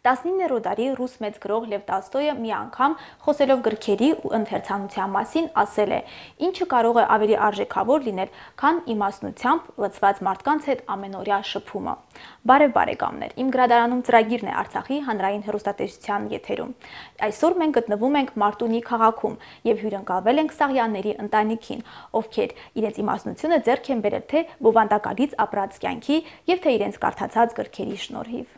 19-րդ դարի ռուս մեծ գրող Լև Տոլստոյը մի անգամ խոսելով գրքերի ու ընթերցանության մասին ասել է. «Ինչը կարող է ավելի արժեքավոր լինել, քան իմաստնությամբ լցված մարդկանց հետ ամենօրյա շփումը»։ Բարև բարեկամներ, իմ գրադարանում ծրագիրն է Արցախի հանրային հեռուստատեսության եթերում։ Այսօր մենք գտնվում ենք Մարտունի քաղաքում եւ հյուրընկալվել ենք Սաղյանների ընտանիքին, ովքեր իրենց իմաստնությունը ձեռք են բերել թե բովանդակալից ապրած կյանքի եւ թե իրենց կարդացած գրքերի շնորհիվ։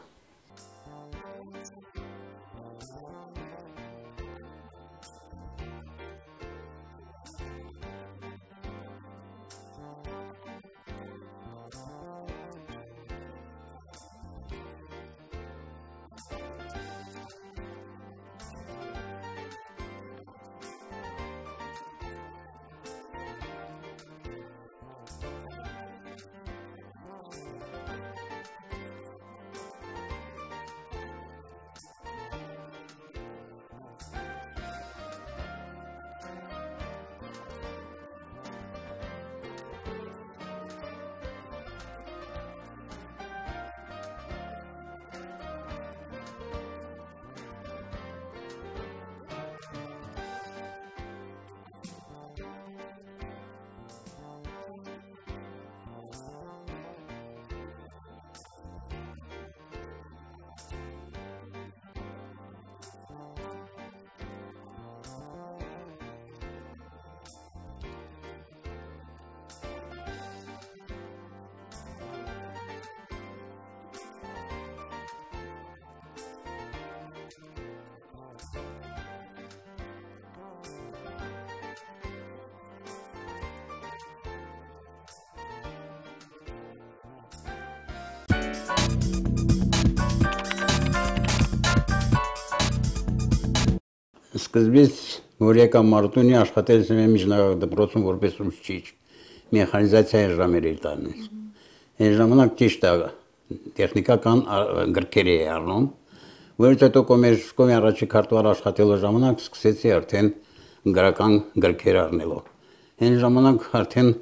Սկզբից որ եկա Մարտունի աշխատել եմ միջնակարգ դպրոցում որպես ուսուցիչ մեխանիզացիայի ժամերի տանից։ Այն ժամանակ ճիշտ է տեխնիկական գրքեր էի առնում, որից հետո կոմերցիոն առաջի քարտուղար աշխատելու ժամանակ սկսեցի արդեն գրական գրքեր առնելով։ Այն ժամանակ արդեն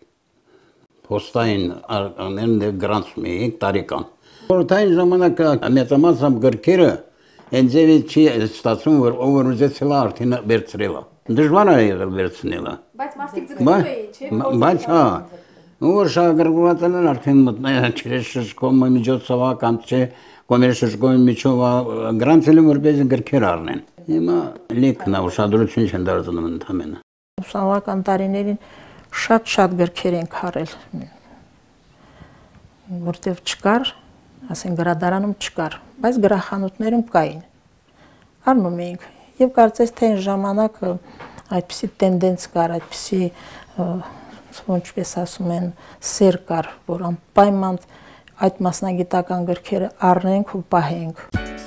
փոստային արկաներն գրանցում էի տարեկան։ Խորհրդային ժամանակ մեծամասամբ գրքերը Ընձևի չի ստացվում, որ ով ուզեցել է արդեն վերցրել է։ Դժվար է եղել վերցնելը։ Բայց մարդիկ ձգտում էին, չէ՞։ Բայց հա, որ շահագրգռված են արդեն մտնել շրջկոմի միջոցով կամ չէ, կոմերցիոն միջով գրանցել են որպես գրքեր առնեն։ Հիմա լիքն է ուշադրություն չեն դարձնում ընդհանրապես։ Ուսանողական տարիներին շատ գրքեր ենք առել, որտեղ չկար, ասեն գրադարանում չկար, բայց գրախանութներում կային։ Առնում էինք եւ կարծես թե այն ժամանակ այդպիսի տենդենս կար, այդպիսի ինչպես ասում են, սեր կար, որ անպայման այդ մասնագիտական գրքերը առնենք ու պահենք։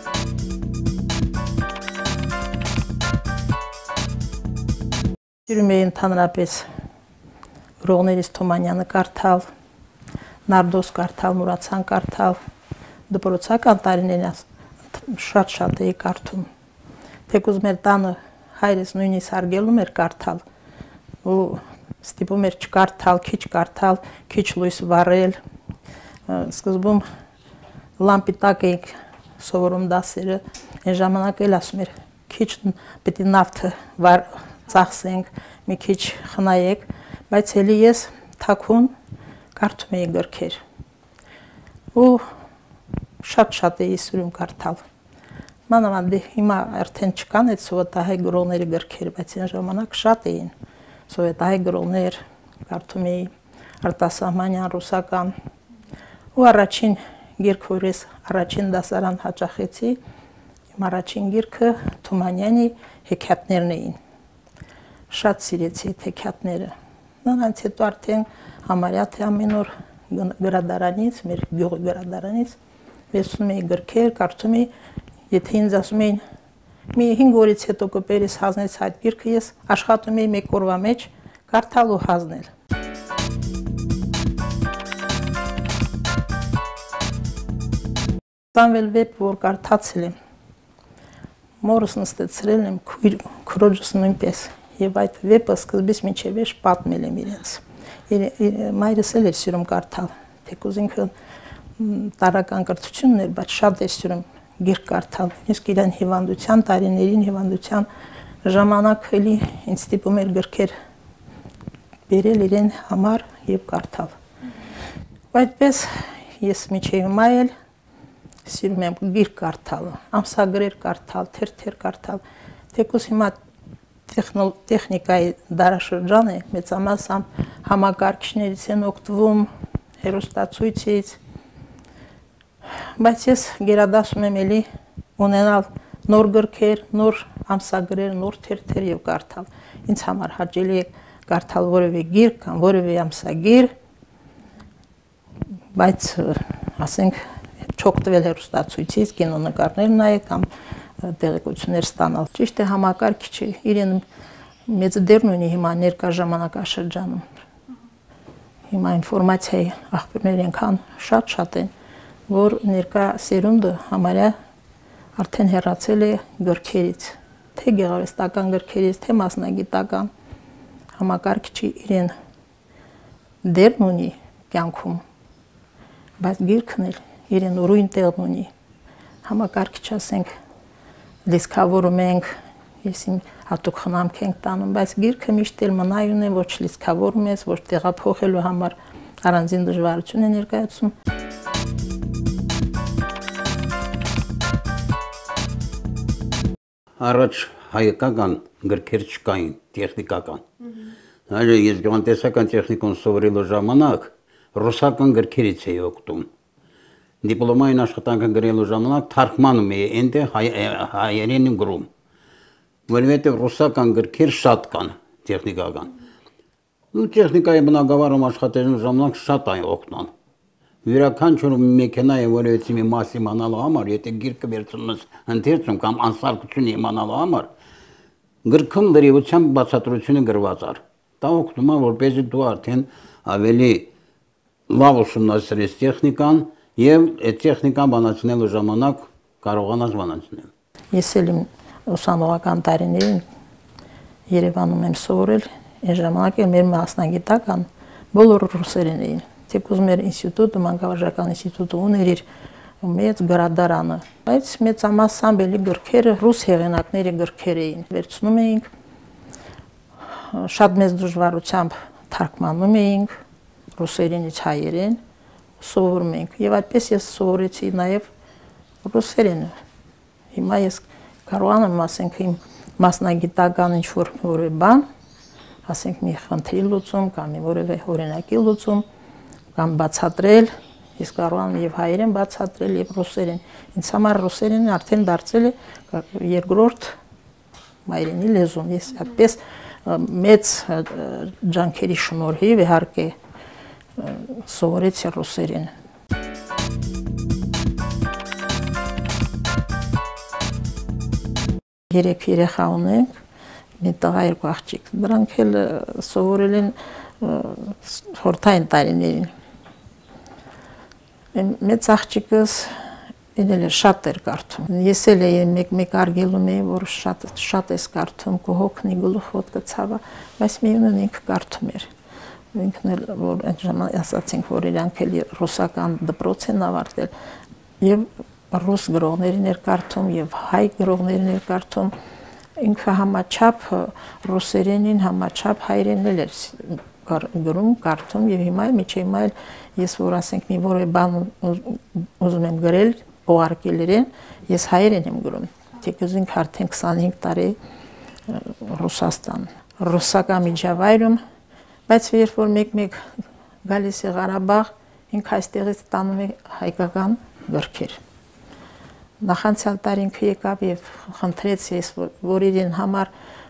Սիրում էի ընդհանրապես գրողներից Թումանյանը կարդալ, Նարդոս կարդալ, Մուրացյան կարդալ, դպրոցական տարիներին շատ էի կարդում։ Թեկուզ մեր տանը հայրս նույնիսկ հարգելում էր կարդալ ու ստիպում էր չկարդալ, քիչ լույս վառել։ Սկզբում լամպի տակ էինք սովորում դասերը, այն ժամանակ էլ ասում էր քիչ պետք է նավթը ծախսենք, մի քիչ խնայեք, բայց ելի ես թաքուն կարդում էի գրքեր։ Ու շատ էի սիրում կարդալ։ Մանավանդ հիմա արդեն չկան այդ սովետահայ գրողների գրքերը, բայց այն ժամանակ շատ էին սովետահայ գրողներ, կարդում էի արտասահմանյան ռուսական։ Ու առաջին գիրք, որ ես առաջին դասարան հաճախեցի, իմ առաջին գիրքը Թումանյանի հեքիաթներն էին։ Շատ սիրեցի այդ հեքիաթները։ Նրանց հետո արդեն համարյա թե ամեն օր գրադարանից, մեր գյուղի գրադարանից վերցնում էի գրքեր, կարդում էի, եթե ինձ ասում էին մի 5 օրից հետո կպերես հանձնես այդ գիրքը, ես աշխատում էի մեկ օրվա մեջ կարդալ ու հանձնել։ Սամվել վեպ, որ կարդացել եմ, մորս նստեցրել եմ, քրոջս նույնպես, եւ այդ վեպը սկզբից մինչեւ վերջ պատմել եմ իրենց։ Մայրս էլ էր սիրում կարդալ, թեկուզ ինքը տարական կրթությունն էր, բայց շատ էր սիրում գիրք կարդալ, իսկ իրեն հիվանդության տարիներին, հիվանդության ժամանակ էլի ինձ ստիպում էր գրքեր բերել իրեն համար եւ կարդալ։ Այդպես ես միջև հիմա էլ սիրում եմ գիրք կարդալ, ամսագրեր կարդալ, թերթեր կարդալ, թեկուզ հիմա տեխնիկայի դարաշրջան է, մեծամասամբ համակարգիչներից են օգտվում, հեռուստացույցից, բայց ես գերադասում եմ էլի ունենալ նոր գրքեր, նոր ամսագրեր, նոր թերթեր եւ կարդալ։ Ինձ համար հաճելի է կարդալ որևէ գիրք կամ որևէ ամսագիր, բայց ասենք չօգտվել հեռուստացույցից, կինոնկարներ նայել կամ տեղեկություններ ստանալ։ Ճիշտ է, համակարգիչը իրեն մեծ դեր ունի հիմա ներկա ժամանակաշրջանում։ Հիմա ինֆորմացիայի աղբյուրներ այնքան շատ են, որ ներկա սերունդը համարյա արդեն հեռացել է գրքերից, թե գեղարվեստական գրքերից, թե մասնագիտական։ Համակարգիչը իրեն դերն ունի կյանքում, բայց գիրքն էլ իրեն ուրույն տեղ ունի։ Համակարգիչ ասենք լիցքավորում ենք, ես իմ հատուկ խնամք ենք տանում, բայց գիրքը միշտ էլ մնայուն է, ոչ լիցքավորում ես, ոչ տեղափոխելու համար առանձին դժվարություն է ներկայացում։ Առաջ հայկական գրքեր չկային, տեխնիկական։ Այո, ես գյուղատնտեսական տեխնիկում սովորելու ժամանակ ռուսական գրքերից էի օգտվում։ Դիպլոմային աշխատանքը գրելու ժամանակ թարգմանում էի այնտեղ հայերեն գրում։ Որովհետև ռուսական գրքեր շատ կան, տեխնիկական։ Ու տեխնիկայի բնագավառում աշխատելու ժամանակ շատ այն օգնան։ Յուրաքանչյուր մեքենայի որևէ մի մաս իմանալու համար, եթե գիրքը վերցնում ես ընթերցում կամ անսարքությունը իմանալու համար, գրքում լրիվությամբ բացատրությունը գրված էր։ Դա օգնում է, որպեսզի դու արդեն ավելի լավ ուսումնասիրես տեխնիկան եւ այդ տեխնիկան բանացնելու ժամանակ կարողանաս բանացնել։ Ես էլ իմ ուսանողական տարիներին Երևանում եմ սովորել, այն ժամանակ էլ մեր մասնագիտական բոլորը ռուսերեն էին։ Թեկուզ մեր ինստիտուտը, մանկավարժական ինստիտուտը ուներ իր մեծ գրադարանը, բայց մեծամասամբ էլի գրքերը ռուս հեղինակների գրքեր էին։ Վերցնում էինք, շատ մեծ դժվարությամբ թարգմանում էինք ռուսերենից հայերեն, սովորում էինք։ Եվ այդպես ես սովորեցի նաև ռուսերենը։ Հիմա ես կարողանում ասենք իմ մասնագիտական ինչ-որ որևէ բան, ասենք մի խնդրի լուծում կամ մի որևէ օրինակի լուծում կամ բացատրել, ես կարող եմ եւ հայերեն բացատրել եւ ռուսերեն։ Ինձ համար ռուսերենը արդեն դարձել է երկրորդ մայրենի լեզուն։ Ես այդպես մեծ ջանքերի շնորհիվ իհարկե սովորեցի ռուսերեն։ Երեք երեխա ունենք, մի տղա, երկու աղջիկ։ Դրանք էլ սովորել են խորհրդային տարիներին։ Մեծ աղջիկս ինձ շատ էր կարդում։ Ես էլ մեկ արգելում էի, որ շատ ես կարդում, կհոգնի գլուխոտը ցավա, բայց միևնույն ինքը կարդում էր։ Ինքն էլ որ այն ժամանակ ասացինք, որ իրանք էլ ռուսական դպրոց են ավարտել եւ ռուս գրողներին էր կարդում եւ հայ գրողներին էր կարդում։ Ինքը համաչափ ռուսերենին, համաչափ հայերենն էլ էր գրում, կարդում եւ հիմա միջի հիմա էլ ես որ ասենք մի որևէ բան ուզում եմ գրել, ուղարկել իրեն, ես հայերեն եմ գրում։ Թեկուզ ինքը արդեն 25 տարի Ռուսաստան, ռուսական միջավայրում, բայց երբ որ մեկ-մեկ գալիս է Ղարաբաղ, ինքը այստեղից տանում է հայկական գրքեր։ Նախանցյալ տարի ինքը եկավ եւ խնդրեց ես, որ իրեն համար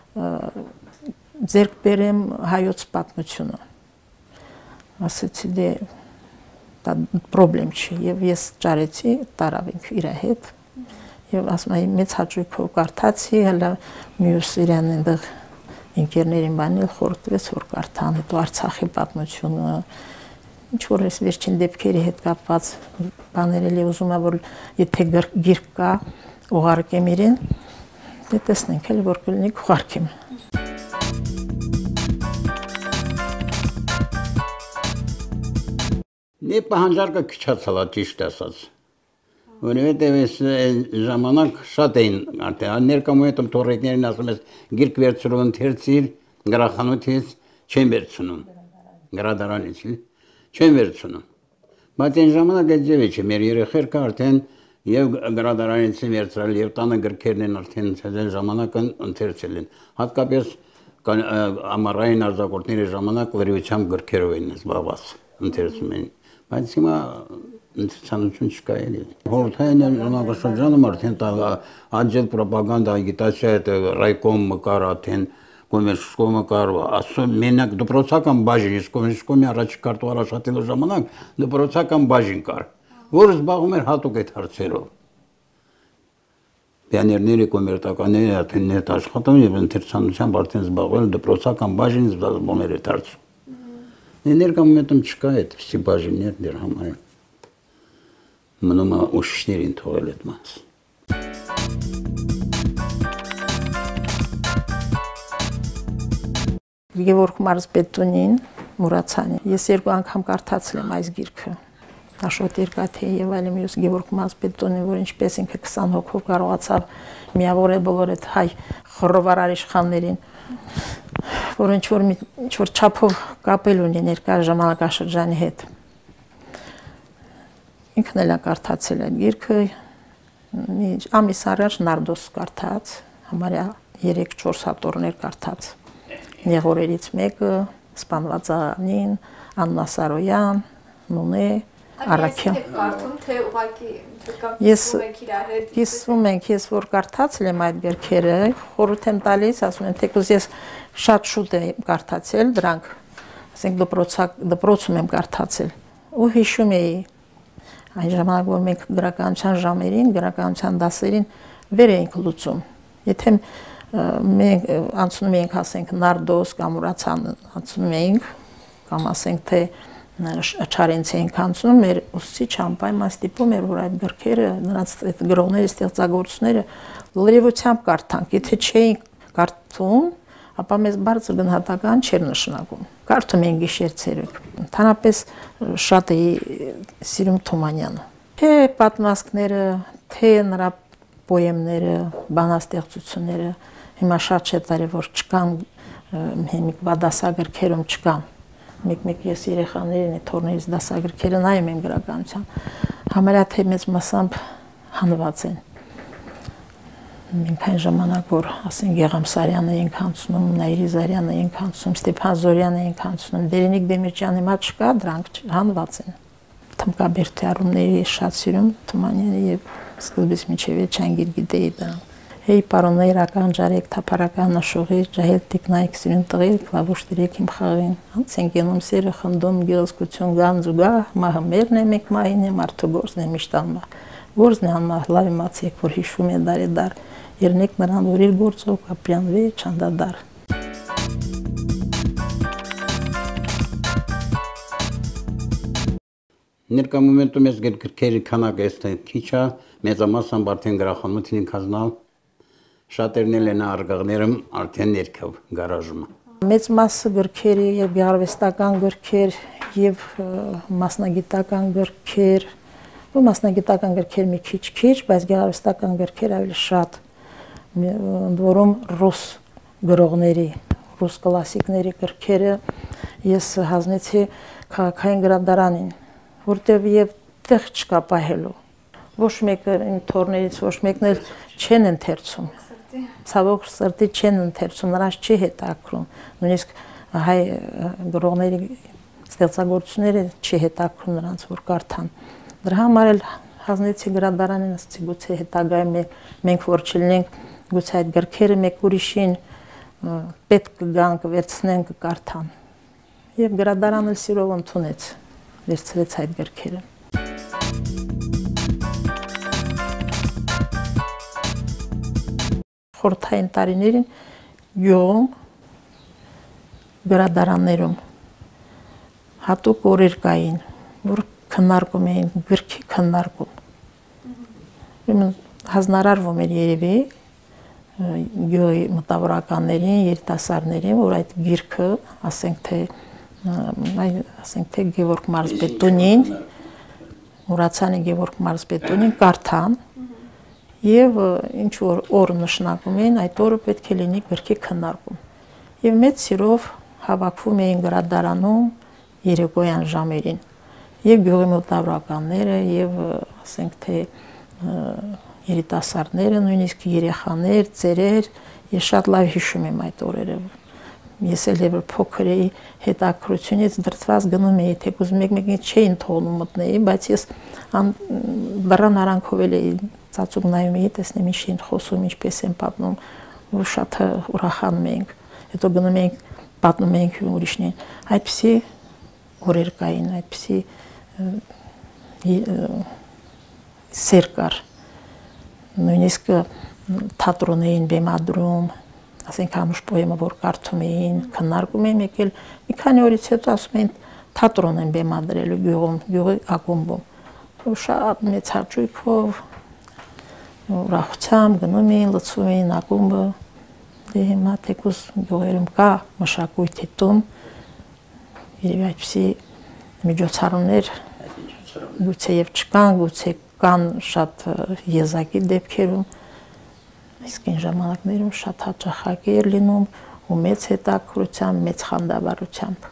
ձեռք բերեմ հայոց պատմությունը։ Ասեցի դե դա պրոբլեմ չի եւ ես ճարեցի, տարավ ինքը իր հետ եւ ասում եմ մեծ հաճույքով կարդացի, հələ մյուս իրան այնտեղ ինքերներին բանել խորտվեց որ կարդան, հետո Արցախի պատմությունը, ինչ որ էս վերջին դեպքերի հետ կապված բաներ էլի ուզում եմ որ եթե գիրք կա ուղարկեմ իրեն, դե տեսնենք էլ որ կլինի ուղարկեմ։ Մի պահանջարկը քչացալ է ճիշտ ասած։ Որովհետև այս ժամանակ շատ էին արդեն ներկայումն թորեկներին ասում ես գիրք վերցրու ընթերցիր գրախանութից չեն վերցնում գրադարանից չեն վերցնում բայց այն ժամանակ այդ ձևի չէ մեր երեխերքը արդեն եւ գրադարանից վերցրել եւ տանը գրքերն են արդեն ցեզեն ժամանակը ընթերցել են հատկապես ամառային արձակուրդների ժամանակ լրիվությամբ գրքերով են զբաղված ընթերցում են բայց հիմա ընթերցանություն չկա էլի խորհրդային ժամանակաշրջանում արդեն աջել ռոպագանդա ագիտացիա это ռայկոմ կար արդեն կոմերցկոմը կար ասում մենակ դպրոցական բաժին իսկ կոմերցկոմի առաջի կարտուղար աշխատելու ժամանակ դպրոցական բաժին կար որ զբաղվում էր հատուկ այդ հարցերով պիոներների կոմերտականների արդեն ներտ աշխատում եւ ընթերցանությամբ արդեն զբաղվել դպրոցական բաժին զբաղվում էր այդ հարցում ներկայումն չկա այդպիսի բաժիններ դեր համար մնում է ուսուցիչներին թողել այդ մասը Գևորգ Մարզպետունին Մուրացյանի ես երկու անգամ կարդացել եմ այս գիրքը Աշոտ Երկաթի եւ այլ մյուս Գևորգ Մարզպետունին որ ինչպես ինքը 20 հոգով կարողացավ միավորել բոլոր այդ հայ խռովարար իշխաններին որ ինչ որ չափով կապել ունի ներկա ժամանակաշրջանի հետ ինքն էլ կարդացել այդ գիրքը ամիս առաջ Նարդոս կարդաց համարյա 3-4 հատորներ կարդաց Նեղորերից մեկը Սպանվածանին Աննա Սարոյան Նունե Արաքյան Կիսվում ենք ես որ կարդացել եմ այդ գրքերը խորհուրդ եմ տալիս ասում եմ թեկուզ ես շատ շուտ եմ կարդացել դրանք ասենք դպրոցում եմ կարդացել ու հիշում էի այն ժամանակ որ մենք գրականության ժամերին գրականության դասերին վեր էինք լուծում եթե մենք անցնում էինք ասենք Նարդոս կամ Մուրացյան անցնում էինք կամ ասենք թե Չարենցի էինք անցնում մեր ուսուցիչ անպայման ստիպում էր որ այդ գրքերը նրանց այդ գրողների ստեղծագործությունները լրիվությամբ կարդանք եթե չէինք կարդում ապա մեզ բարձր գնահատական չէր նշանակում կարդում էինք գիշեր-ցերեկ ընդհանրապես շատ էի սիրում Թումանյանը թե պատմվածքները թե նրա պոեմները բանաստեղծությունները հիմա շատ չէ տարի որ չկան հիմիկվա դասագրքերում չկան մեկ ես երեխաներին թորներից դասագրքերը նայում եմ գրականության համարյա թե մեծ մասամբ հանված են մենք այն ժամանակ որ ասենք Գեղամսարյանը էինք անցնում Նայիրիզարյանը էինք անցնում Ստեփան Զորյանը էինք անցնում Դերենիկ Դեմիրճյանը հիմա չկա դրանք հանված են Թմկաբերդի առումների շատ սիրում Թումանյանը եւ սկզբից մինչեւ Չանգիր գիտեի դրան Հեյ պարոններ ականջարեք թափարական նշողի ջահել տիկնայք սիրուն տղեր կլավուշ դրեք իմ խաղին անց են գնում սերը խնդում գեղեցկություն գանձուգա մահմերն է մեկ մահին է մարդու գործն է միշտ անմա գործն է անմա լավ իմացեք որ հիշում է դարեդար երնեք նրան որ իր գործով կապրանվի չանդադար Ներկա մոմենտում ես գրքերի քանակը էստե քիչ է մեծամասամբ արդեն գրախանութին կազմալ Շատերն են արգաղներում արդեն ներքև գարաժում Մեծ մասը գրքերի եւ գեղարվեստական գրքեր եւ մասնագիտական գրքեր ու մասնագիտական գրքեր մի քիչ բայց գեղարվեստական գրքեր ավելի շատ որում ռուս գրողների ռուս կլասիկների գրքերը ես հանձնեցի քաղաքային գրադարանին որտեղ եւ տեղ չկա պահելու ոչ մեկը թորներից ոչ մեկն էլ չեն ընթերցում Ցավոք սրտի չեն ընթերցում նրանց չի հետաքրում նույնիսկ հայ գրողների ստեղծագործությունները չի հետաքրում նրանց որ կարդան դրա համար էլ հանձնեցի գրադարանին ասեցի գուցե հետագայում մենք որ չլինենք գուցե այդ գրքերը մեկ ուրիշին պետք կգան կվերցնեն կկարդան եւ գրադարանը սիրով ընդունեց վերցրեց այդ գրքերը Խորհրդային տարիներին գյուղում գրադարաններում հատուկ օրեր կային որ քննարկում էին գրքի քննարկում հանրարարվում էր երևի գյուղի մտավորականներին երիտասարդներին որ այդ գիրքը ասենք թե Գևորգ Մարզպետունին Մուրացյանի Գևորգ Մարզպետոնին կարդան եւ ինչ որ օր նշանակում էին, այդ օրը պետք է լինի գրքի քննարկում։ Եվ մեծ սիրով հավաքվում էին գրադարանում երեկոյան ժամերին։ Եվ գյուղի մտավորականները, եւ ասենք թե երիտասարդները, նույնիսկ երեխաներ, ծերեր, ես շատ լավ հիշում եմ այդ օրերը։ Ես էլ փոքր էի, հետաքրությունից դրդված գնում էի, թեկուզ մեկ-մեկին չէին թողնում մտնեի, բայց ես դռան արանքով էի ծածուկ նայում էի, տեսնեմ ինչ են խոսում, ինչպես են պատմում, ու շատ ուրախանում էինք։ Հետո գնում էինք, պատմում էինք ուրիշներին։ Այդպիսի օրեր կային, այդպիսի սեր կար։ Նույնիսկ թատրոն էին բեմադրում, ասենք Անուշ պոեմը, որ կարդում էին, քննարկում էին, եկել մի քանի օրից հետո ասում էին թատրոն են բեմադրելու գյուղում, գյուղի ակումբում։ Շատ մեծ հաճույքով, ուրախությամբ գնում էին, լցում էին ակումբը։ Դե հիմա թեկուզ գյուղերում կա մշակույթի տուն, երևի այդպիսի միջոցառումներ գուցե եւ չկան, գուցե կան շատ եզակի դեպքերում, իսկ այն ժամանակներում շատ հաճախակի էր լինում ու մեծ հետաքրությամբ, մեծ խանդավառությամբ։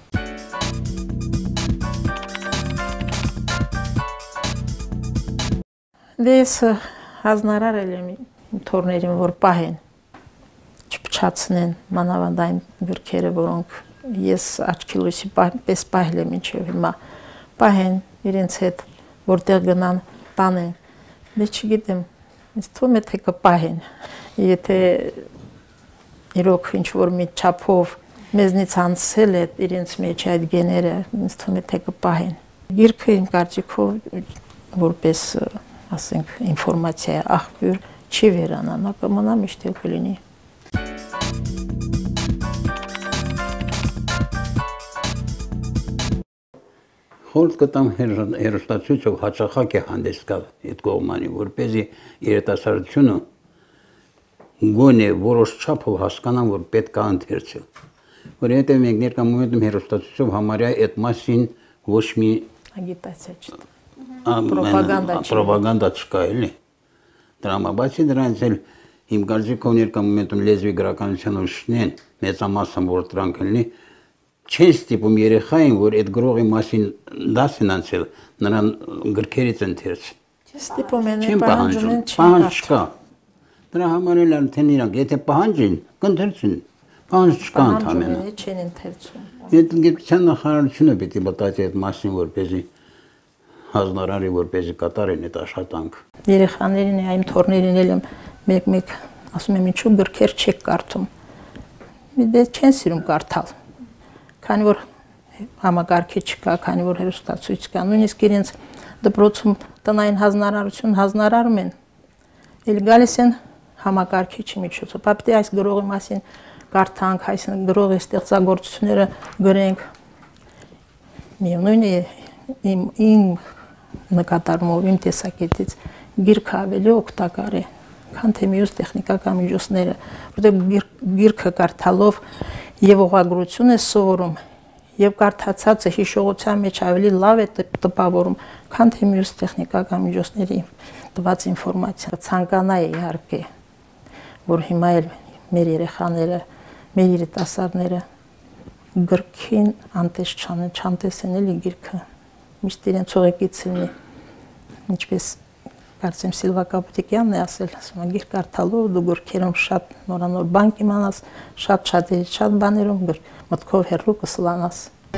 Դե ես հանձնարարել եմ թորներին, որ պահեն, չփչացնեն մանավանդ այն գրքերը, որոնք ես աչքի լույսի պես պահել եմ մինչև հիմա, պահեն իրենց հետ, որտեղ գնան տանեն, դե չգիտեմ, ինձ թվում է թե կպահեն, եթե իրոք ինչ-որ մի չափով մեզնից անցել է իրենց մեջ այդ գեները, ինձ թվում է թե կպահեն։ Գիրքը իմ կարծիքով որպես, ասենք, ինֆորմացիա աղբյուր չի վերանա, նա կմնա միշտ էլ կլինի։ Խորհուրդ կտամ հեռուստացույցով հաճախակ է հանդես գալ այդ կողմանի, որպեսզի երիտասարդությունը գոնե որոշ չափով հասկանան, որ պետք է ընթերցել։ Որովհետև մենք ներկա մոմենտում հեռուստացույցով համարյա այդ մասին ոչ մի ագիտացիա չկա, պրոպագանդա չկա, էլի։ Բացի դրանից էլ իմ կարծիքով ներկա մոմենտում լեզվի գրականության ուսուցիչներն մեծամասն որ դրանք լինի չեն ստիպում երեխային, որ այդ գրողի մասին դաս են անցել, նրան գրքերից ընթերց։ Ստիպում են, պահանջում են, չկա։ Դրա համար էլ արդեն իրանք, եթե պահանջին, կընթերցին, պահանջ չկա ընդհանրապես։ Չեն ընթերցում։ Այդ գիտության նախարարությունը պիտի մտածի այդ մասին, որպեսզի հանձնարարի, որպեսզի կատարեն այդ աշխատանք։ Երեխաներին այմ թորներին էլ մեկ-մեկ ասում եմ ինչու գրքեր չեք կարդում։ Դե չեն սիրում կարդալ։ Քանի որ համակարգի չկա, քանի որ հեռուստացույց կա, նույնիսկ իրենց դպրոցում տնային հանձնարարություն հանձնարարում են, էլ գալիս են համակարգիչի միջոցով։ Պապտի այս գրողի մասին կարդանք, այս գրողի ստեղծագործությունները գրենք։ Միևնույն է իմ նկատառումով, իմ տեսակետից գիրքը ավելի օգտակար է, քան թե մյուս տեխնիկական միջոցները, որտեղ գիրքը կարդալով եւ ուղղագրություն է սովորում եւ կարդացածը հիշողության մեջ ավելի լավ է տպավորում, քան թե մյուս տեխնիկական միջոցների տված ինֆորմացիա։ Ցանկանայի իհարկե, որ հիմա էլ մեր երեխաները, մեր երիտասարդները գրքին անտես չանտեսեն էլի գիրքը, միշտ իրենց ուղեկից լինի, ինչպես կարծեմ Սիլվա Կապուտիկյանն է ասել, ասում գիրք կարդալով դու գրքերում շատ նորանոր բան կիմանաս, շատ բաներում մտքով հեռու կսլանաս։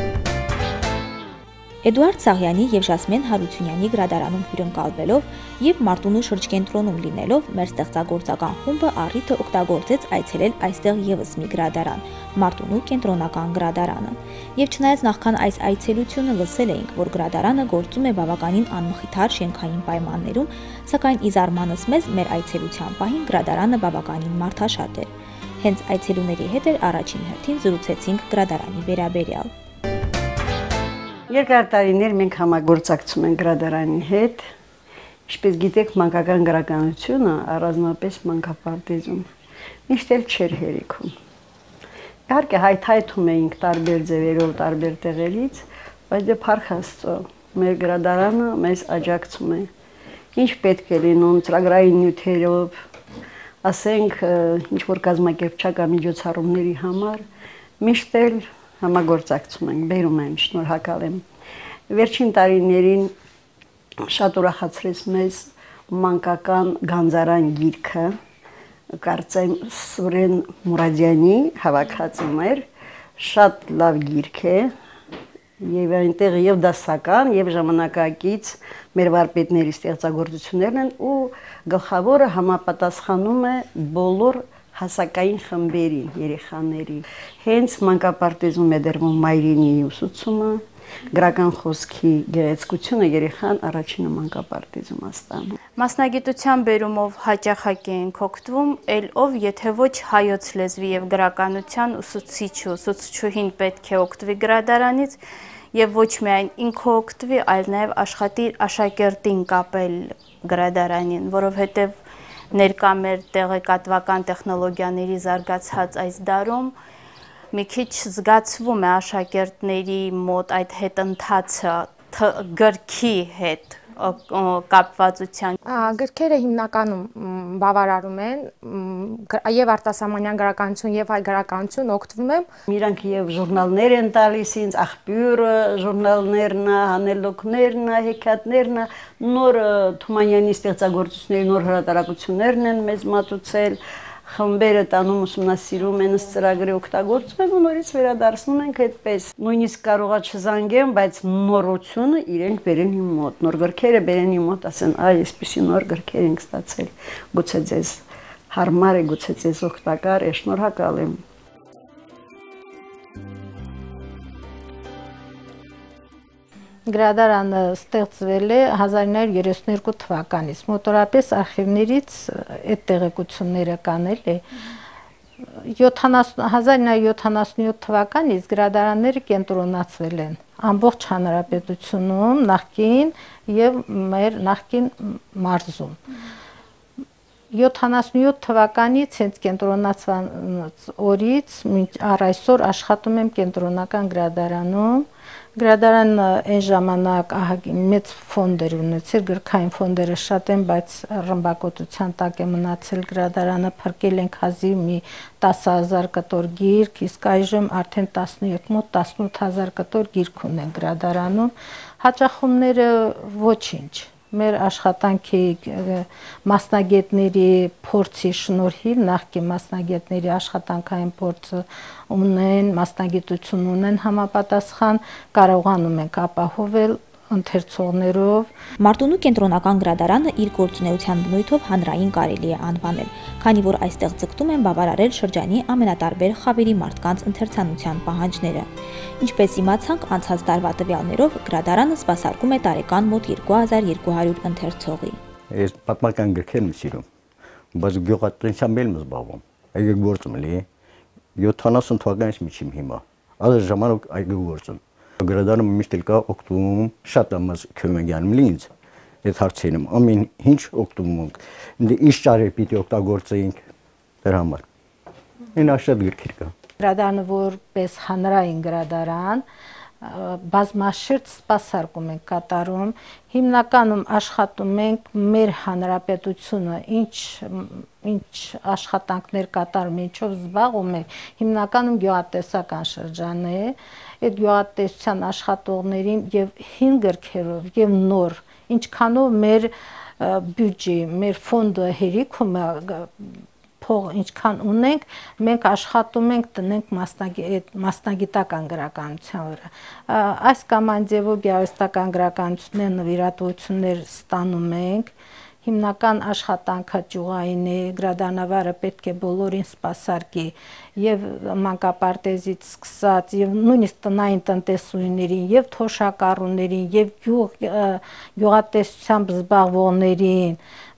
Էդուարդ Սաղյանի եւ Ժասմեն Հարությունյանի գրադարանում հյուրընկալվելով եւ Մարտունու շրջկենտրոնում լինելով մեր ստեղծագործական խումբը առիթը օգտագործեց այցելել այստեղ եւս մի գրադարան, Մարտունու կենտրոնական գրադարանը։ Եվ չնայած նախքան այս այցելությունը լսել էինք, որ գրադարանը գործում է բավականին անմխիթար շենքային պայմաններում, սակայն ի զարմանս մեզ մեր այցելության պահին գրադարանը բավականին մարդաշատ էր։ Հենց այցելուների հետ էր առաջին հերթին զրուցեցինք գրադարանի վերաբերյալ։ Երկար տարիներ մենք համագործակցում ենք գրադարանի հետ, ինչպես գիտեք, մանկական գրականությունը առանձնապես մանկապարտեզում միշտ էլ չէր հերիքում։ Իհարկե հայթայթում էինք տարբեր ձևերով, տարբեր տեղերից, բայց դե փառք Աստծո, մեր գրադարանը մեզ աջակցում է։ Ինչ պետք է լինում ծրագրային նյութերով, ասենք ինչ որ կազմակերպչական միջոցառումների համար միշտ էլ համագործակցում ենք, բերում եմ, շնորհակալ եմ։ Վերջին տարիներին շատ ուրախացրեց մեզ մանկական գանձարան գիրքը, կարծեմ Սուրեն Մուրադյանի հավաքածուն էր, շատ լավ գիրք է, եւ այնտեղ եւ դասական եւ ժամանակակից մեր վարպետների ստեղծագործություններն են ու գլխավորը համապատասխանում է բոլոր հասակային խմբերի երեխաների։ Հենց մանկապարտեզում է դրվում մայրենիի ուսուցումը, գրական խոսքի գեղեցկությունը երեխան առաջինը մանկապարտեզում աստանում։ Մասնագիտության բերումով հաճախակ ենք օգտվում, էլ ով եթե ոչ հայոց լեզվի եւ գրականության ուսուցիչ ու ուսուցչուհին պետք է օգտվի գրադարանից եւ ոչ միայն ինքը օգտվի, այլ նաեւ աշխատի աշակերտին կապել գրադարանին, որովհետեւ ներկա մեր տեղեկատվական տեխնոլոգիաների զարգացած այս դարում մի քիչ զգացվում է աշակերտների մոտ այդ հետընթացը գրքի հետ կապվածության։ Գրքերը հիմնականում բավարարում են եւ արտասահմանյան գրականություն եւ հայ գրականություն օգտվում եմ։ Իրանք եւ ժուրնալներ են տալիս ինձ, աղբյուրը, ժուրնալներն, հանելոքներն, հեքիաթներն, նոր Թումանյանի ստեղծագործությունների նոր հրատարակություններն են մեզ մատուցել։ Խմբերը տանում ուսումնասիրում են ծրագրի օգտագործում են ու նորից վերադարձնում ենք այդպես։ Նույնիսկ կարողա չզանգեմ, բայց նորությունը իրենք բերեն իմ մոտ, նոր գրքերը բերեն իմ մոտ, ասեն, այ այսպեսի նոր գրքեր ենք ստացել, գուցե ձեզ հարմար է, գուցե ձեզ օգտակար է, շնորհակալ եմ։ Գրադարանը ստեղծվել է 1932 թվականից, մոտորապես արխիվներից այդ տեղեկությունները կան էլի։ 1977 թվականից գրադարանները կենտրոնացվել են ամբողջ հանրապետությունում, նախկին եւ մեր նախկին մարզում։ 77 թվականից հենց կենտրոնացված օրից մինչ առայսօր աշխատում եմ կենտրոնական գրադարանում։ Գրադարանը այն ժամանակ մեծ ֆոնդեր ունեցել, գրքային ֆոնդերը շատ են, բայց ռմբակոծության տակ է մնացել գրադարանը, փրկել ենք հազիվ մի 10,000 կտոր գիրք, իսկ այժմ արդեն 18,000 կտոր գիրք ունեն գրադարանում։ Հաճախումները ոչինչ։ Մեր աշխատանքի մասնագետների փորձի շնորհիվ նախկին մասնագետների աշխատանքային փորձը ունեն, մասնագիտություն ունեն համապատասխան, կարողանում ենք ապահովել ընթերցողներով։ Մարտունու կենտրոնական գրադարանը իր գործունեության բնույթով հանրային կարելի է անվանել, քանի որ այստեղ ձգտում են բավարարել շրջանի ամենատարբեր խավերի մարդկանց ընթերցանության պահանջները։ Ինչպես իմացանք, անցած տարվա տվյալներով գրադարանը սպասարկում է տարեկան մոտ 2200 ընթերցողի։ Ես պատմական գրքեր եմ սիրում, բայց գյուղատնտեսությամբ եմ զբաղվում։ Այգի գործում էի 70 թվականից միջին հիմա։ Այդ ժամանակ այգի գործում։ Գրադարանը միշտ կա օգտվում շատ ամս քյոմեգյանում լինց այդ հարցերում ամեն ինչ օգտվում ենք ինչ ճարեր պիտի օգտագործենք դրա համար այն աշատ գրքեր կա գրադարանը որպես հանրային գրադարան բազմաշերտ սպասարկում ենք կատարում հիմնականում աշխատում ենք մեր հանրապետությունը ինչ աշխատանքներ կատարում ինչով զբաղվում է հիմնականում գյուղատնտեսական շրջան է այդ գյուղատնտեսության աշխատողներին եւ հին գրքերով եւ նոր ինչքանով մեր բյուջե մեր ֆոնդը հերիքում փող ինչքան ունենք մենք աշխատում ենք տնենք մասնագիտական գրականության վրա այս կամ այն ձևով գեղարվեստական գրականություններ նվիրատվություններ ստանում ենք հիմնական աշխատանքը ճյուղային է գրադարանավարը պետք է բոլորին սպասարկի եւ մանկապարտեզից սկսած եւ նույնիսկ տնային տնտեսուհիներին եւ թոշակառուներին եւ գյուղատնտեսությամբ զբաղվողներին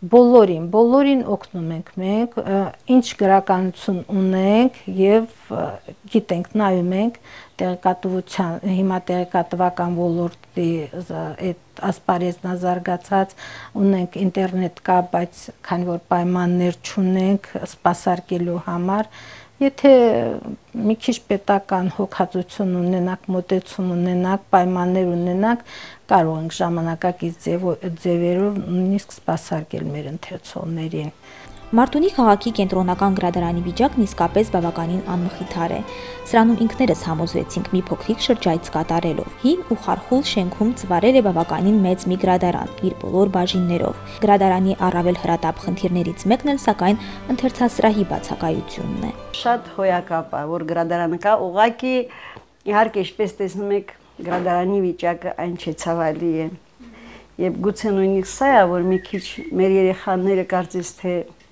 բոլորին օգնում ենք մենք ինչ գրականություն ունենք եւ գիտենք նայում ենք տեղեկատվության հիմա տեղեկատվական ոլորտի այդ ասպարեզն զարգացած ունենք ինտերնետ կա բայց քանի որ պայմաններ չունենք սպասարկելու համար Եթե մի քիչ պետական հոգացություն ունենանք, մոտեցում ունենանք, պայմաններ ունենանք, կարող ենք ժամանակակից ձևերով նույնիսկ սպասարկել մեր ընթերցողներին։ Մարտունի քաղաքի կենտրոնական գրադարանի վիճակն իսկապես բավականին անմխիթար է։ Սրանում ինքներս համոզվեցինք մի փոքրիկ շրջայց կատարելով։ Հին ու խարխուլ շենքում ծվարել է բավականին մեծ մի գրադարան իր բոլոր բաժիններով։ Գրադարանի առավել հրատապ խնդիրներից մեկն էլ սակայն ընթերցասրահի բացակայությունն է։ Շատ հոյակապ է, որ գրադարանը կա, ուղղակի իհարկե ինչպես տեսնում եք, գրադարանի վիճակը այն չէ, ցավալի է։ Եվ գուցե նույնիսկ սա է, որ մի քիչ մեր երեխաները կարծես թե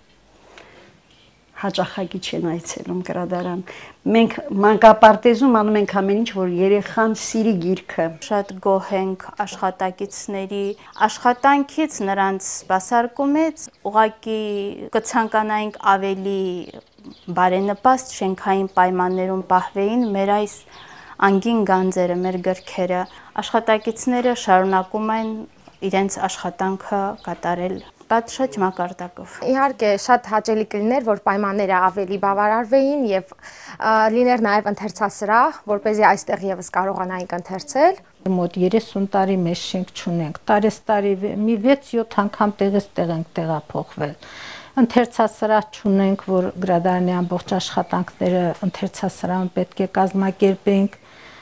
հաճախակի չեն այցելում գրադարան։ Մենք մանկապարտեզում անում ենք ամեն ինչ, որ երեխան սիրի գիրքը։ Շատ գոհ ենք աշխատակիցների աշխատանքից, նրանց սպասարկումից, ուղղակի կցանկանայինք ավելի բարենպաստ շենքային պայմաններում պահվեին մեր այս անգին գանձերը, մեր գրքերը։ Աշխատակիցները շարունակում են իրենց աշխատանքը կատարել պատշաճ մակարդակով։ Իհարկե շատ հաճելի կլիներ, որ պայմանները ավելի բավարարվեին եւ լիներ նաեւ ընթերցասրահ, որպեսզի այստեղ եւս կարողանայինք ընթերցել։ Մոտ 30 տարի մեզ շենք չունենք, տարեստարի մի 6-7 անգամ տեղից տեղ ենք տեղափոխվել։ Ընթերցասրահ չունենք, որ գրադարանի ամբողջ աշխատանքները ընթերցասրահում պետք է կազմակերպենք,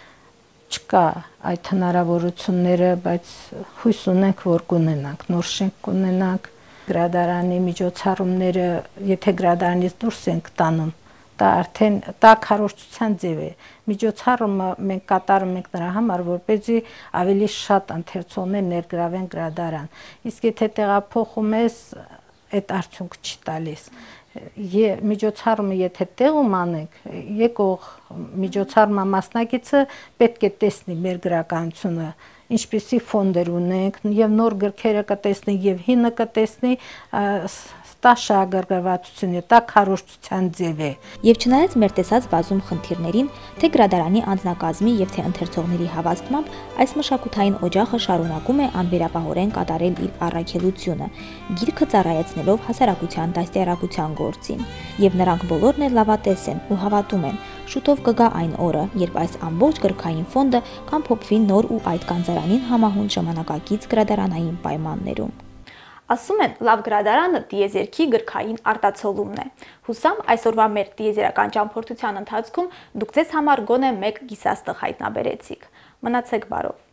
չկա այդ հնարավորությունները, բայց հույս ունենք, որ կունենանք, նոր շենք կունենանք, գրադարանի միջոցառումները, եթե գրադարանից դուրս ենք տանում, դա արդեն քարոզչության ձև է։ Միջոցառումը մենք կատարում ենք նրա համար, որպեսզի ավելի շատ ընթերցողներ ներգրավեն գրադարան։ Իսկ եթե տեղափոխում ես, այդ արդյունք չի տալիս։ Միջոցառումը եթե տեղում անենք, եկող միջոցառման մասնակիցը պետք է տեսնի մեր գրականությունը, ինչպիսի ֆոնդեր ունենք, եւ նոր գրքերը կտեսնի, եւ հինը կտեսնի, դա շահագրգռվածություն է, դա քարոզչության ձև է։ Եվ չնայած մեր տեսած բազում խնդիրներին, թե գրադարանի անձնակազմի եւ թե ընթերցողների հավաստմամբ, այս մշակութային օջախը շարունակում է անվերապահորեն կատարել իր առաքելությունը, գիրքը ծառայեցնելով հասարակության դաստիարակության գործին։ Եվ նրանք բոլորն էլ լավատես են ու հավատում են, շուտով կգա այն օրը, երբ այս ամբողջ գրքային ֆոնդը կամփոփվի նոր ու այդ գանձարանին համահունչ ժամանակակից գրադարանային պայմաններում։ Ասում են, լավ գրադարանը տիեզերքի գրքային արտացոլումն է։ Հուսամ այսօրվա մեր տիեզերական ճամփորդության ընթացքում դուք ձեզ համար գոնե մեկ գիսաստղ հայտնաբերեցիք։ Մնացեք բարով։